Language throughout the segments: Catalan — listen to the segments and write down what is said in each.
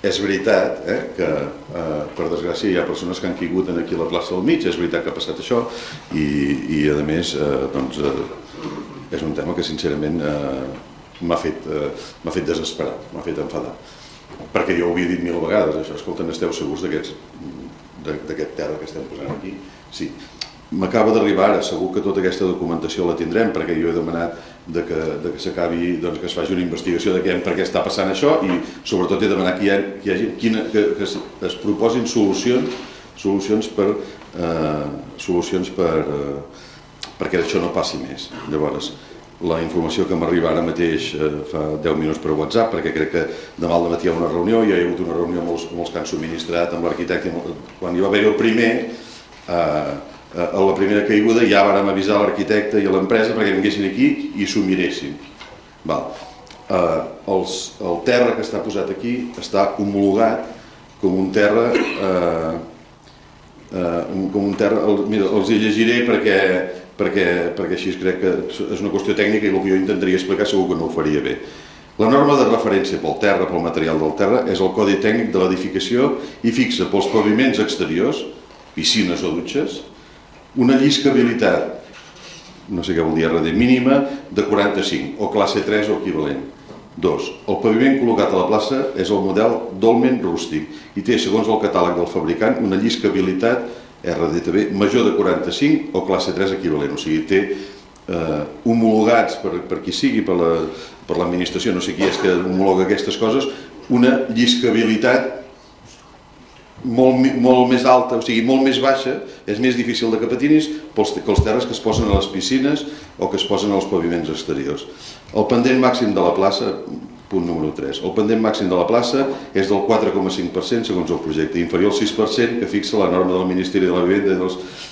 és veritat que, per desgràcia, hi ha persones que han caigut aquí a la plaça del mig, és veritat que ha passat això, i a més, doncs, és un tema que sincerament m'ha fet desesperar, m'ha fet enfadar. Perquè jo ho havia dit 1000 vegades, això, escolta, n'esteu segurs d'aquest terra que estem posant aquí? Sí. M'acaba d'arribar ara, segur que tota aquesta documentació la tindrem, perquè jo he demanat que s'acabi, que es faci una investigació de per què està passant això, i sobretot he demanat que es proposin solucions perquè això no passi més. Llavors, la informació que m'arriba ara mateix fa 10 minuts per WhatsApp, perquè crec que demà al matí hi ha una reunió, hi ha hagut una reunió amb els que han subministrat, amb l'arquitecte, quan hi va haver el primer, a la primera caiguda ja vàrem avisar l'arquitecte i a l'empresa perquè vinguessin aquí i s'ho miressin. El terra que està posat aquí està homologat com un terra, mira, els hi llegiré perquè així crec que és una qüestió tècnica i el que jo intentaria explicar segur que no ho faria bé. La norma de referència pel terra, pel material del terra, és el Codi Tècnic de l'Edificació i fixa pels paviments exteriors, piscines o dutxes, una lliscabilitat, no sé què vol dir RD, mínima de 45 o classe 3 o equivalent. 2. El paviment col·locat a la plaça és el model dolmen rústic i té, segons el catàleg del fabricant, una lliscabilitat RDTB major de 45 o classe 3 equivalent. O sigui, té homologats per qui sigui, per l'administració, no sé qui és que homologa aquestes coses, una lliscabilitat molt més alta, o sigui, molt més baixa, és més difícil de que patinis que els terres que es posen a les piscines o que es posen als paviments exteriors. El pendent màxim de la plaça, punt número 3, el pendent màxim de la plaça és del 4,5% segons el projecte, inferior al 6% que fixa la norma del Ministeri de la Vivenda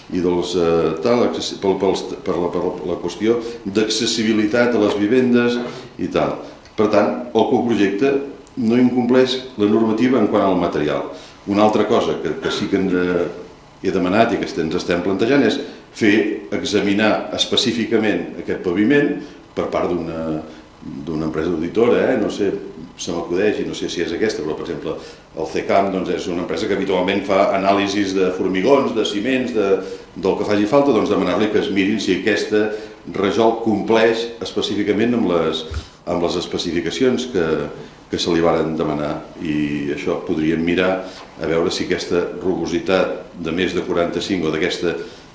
per la qüestió d'accessibilitat a les vivendes i tal. Per tant, el coprojecte no incompleix la normativa en quant al material. Una altra cosa que sí que he demanat i que ens estem plantejant és examinar específicament aquest paviment per part d'una empresa auditora, no sé, se m'acudeix i no sé si és aquesta, però per exemple el CECAM és una empresa que habitualment fa anàlisis de formigons, de ciments, del que faci falta, doncs demanar-li que es mirin si aquesta rajol compleix específicament amb les especificacions que se li varen demanar, i això podríem mirar a veure si aquesta rugositat de més de 45 o d'aquesta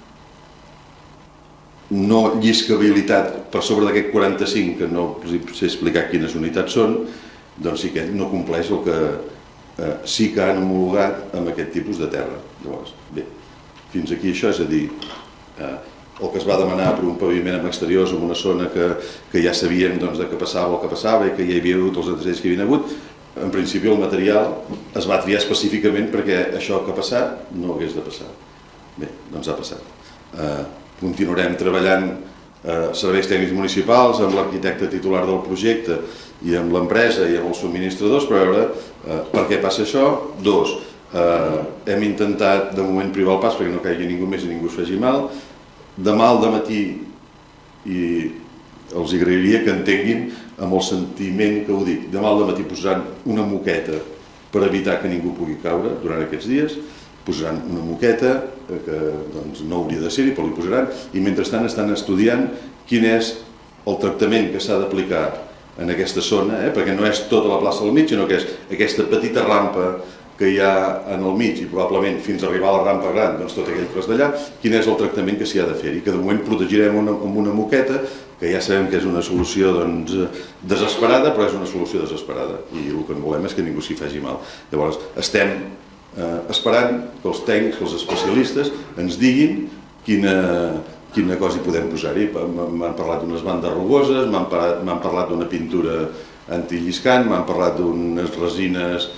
no lliscabilitat per sobre d'aquest 45, que no sé explicar quines unitats són, doncs sí que no compleix el que sí que han homologat amb aquest tipus de terra. Llavors, bé, fins aquí això, és a dir, el que es va demanar per un paviment amb exteriors en una zona que ja sabíem de què passava el que passava i que hi havia hagut els antecedents que hi havia hagut, en principi el material es va triar específicament perquè això que ha passat no hagués de passar. Bé, doncs ha passat. Continuarem treballant serveis tècnics municipals amb l'arquitecte titular del projecte i amb l'empresa i amb els subministradors per veure per què passa això. 2. Hem intentat de moment privar el pas perquè no caigui ningú més i ningú es faci mal. Demà al dematí, i els agrairia que entenguin amb el sentiment que ho dic, demà al dematí posaran una moqueta per evitar que ningú pugui caure durant aquests dies, posaran una moqueta que no hauria de ser-hi, però li posaran, i mentrestant estan estudiant quin és el tractament que s'ha d'aplicar en aquesta zona, perquè no és tota la plaça al mig, sinó que és aquesta petita rampa que hi ha en el mig i probablement fins a arribar a la rampa gran, doncs tot aquell tros d'allà, quin és el tractament que s'hi ha de fer, i que de moment protegirem amb una moqueta, que ja sabem que és una solució desesperada, però és una solució desesperada, i el que no volem és que ningú s'hi faci mal. Llavors, estem esperant que els tècnics, que els especialistes ens diguin quina cosa hi podem posar-hi. M'han parlat d'unes bandes rugoses, m'han parlat d'una pintura antilliscant, m'han parlat d'unes resines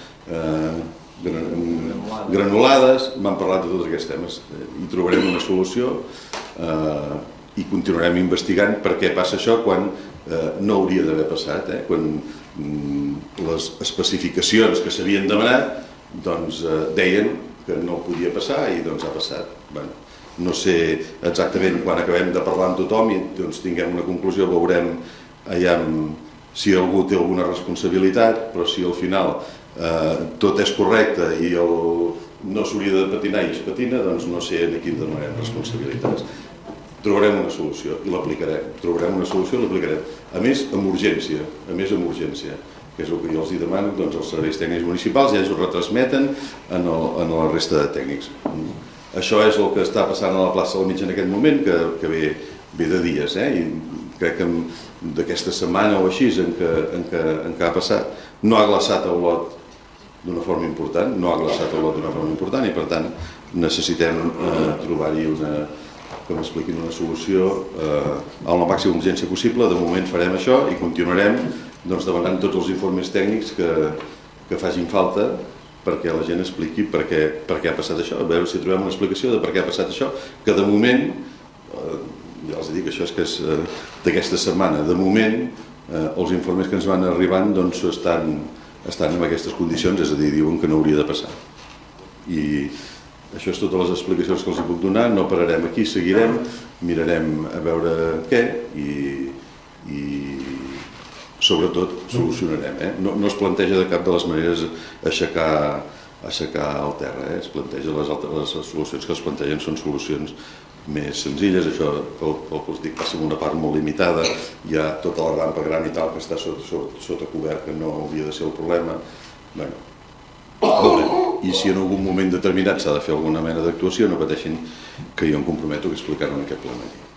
granulades, m'han parlat de tots aquests temes. Hi trobarem una solució i continuarem investigant per què passa això quan no hauria d'haver passat, quan les especificacions que s'havien demanat deien que no podia passar i doncs ha passat. No sé exactament quan acabem de parlar amb tothom i tinguem una conclusió, veurem si algú té alguna responsabilitat, però si al final tot és correcte i no s'hauria de patinar i es patina, doncs no sé aquí donarem responsabilitats. Trobarem una solució i l'aplicarem. Trobarem una solució i l'aplicarem. A més, amb urgència, que és el que jo els demano, doncs els serveis tècnics municipals ja ens ho retransmeten a la resta de tècnics. Això és el que està passant a la plaça del Mig en aquest moment, que ve de dies, i crec que d'aquesta setmana o així en què ha passat, no ha glaçat el lot d'una forma important, i per tant necessitem trobar-hi una solució amb la màxima urgència possible. De moment farem això i continuarem demanant tots els informes tècnics que facin falta perquè la gent expliqui per què ha passat això, a veure si trobem una explicació de per què ha passat això, que de moment, ja els dic, això és que és d'aquesta setmana, de moment els informes que ens van arribant estan en aquestes condicions, és a dir, diuen que no hauria de passar. I això és totes les explicacions que els puc donar, no pararem aquí, seguirem, mirarem a veure què i sobretot solucionarem. No es planteja de cap de les maneres aixecar el terra, es planteja les solucions que es plantegen són solucions més senzilles. Això, pel que us dic, passa en una part molt limitada, hi ha tota la rampa gran i tal que està sota cobert, que no hauria de ser el problema. I si en algun moment determinat s'ha de fer alguna mena d'actuació, no pateixin que jo em comprometo a explicar-ho en aquest plenari.